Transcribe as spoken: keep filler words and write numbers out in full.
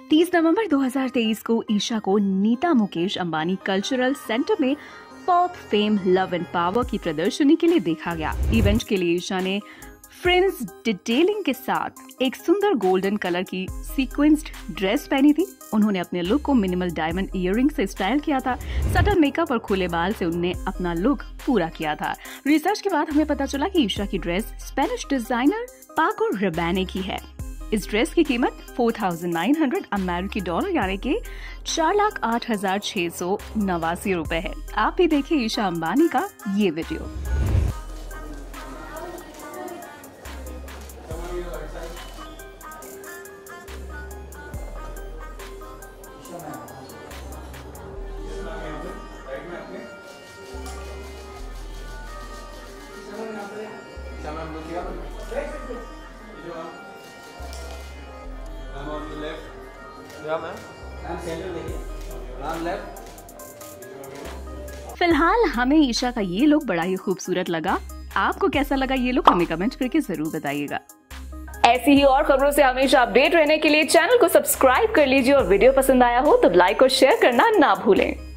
तीस नवंबर दो हज़ार तेईस को ईशा को नीता मुकेश अंबानी कल्चरल सेंटर में pop fame love and power की प्रदर्शनी के लिए देखा गया। इवेंट के लिए ईशा ने फ्रिंज डिटेलिंग के साथ एक सुंदर गोल्डन कलर की सीक्वेंस्ड ड्रेस पहनी थी। उन्होंने अपने लुक को मिनिमल डायमंड इयररिंग से स्टाइल किया था। सटल मेकअप और खुले बाल से उन्होंने अपना लुक पूरा किया था। रिसर्च के बाद हमें पता चला कि ईशा की ड्रेस स्पेनिश डिजाइनर पाको रबाने की है। इस ड्रेस की कीमत चार हज़ार नौ सौ अमेरिकी डॉलर यानी कि चार लाख आठ हजार छह सौ नवासी रुपए है। आप भी देखिए ईशा अंबानी का ये video. I'm on the left. Yeah, ma'am. I'm center देखिए. I'm left. फिलहाल हमें ईशा का ये लुक बड़ा ही खूबसूरत लगा। आपको कैसा लगा ये लुक हमें कमेंट करके जरूर बताइएगा। ऐसी ही और खबरों से हमेशा अपडेट रहने के लिए चैनल को सब्सक्राइब कर लीजिए और वीडियो पसंद आया हो तो लाइक और शेयर करना ना भूलें।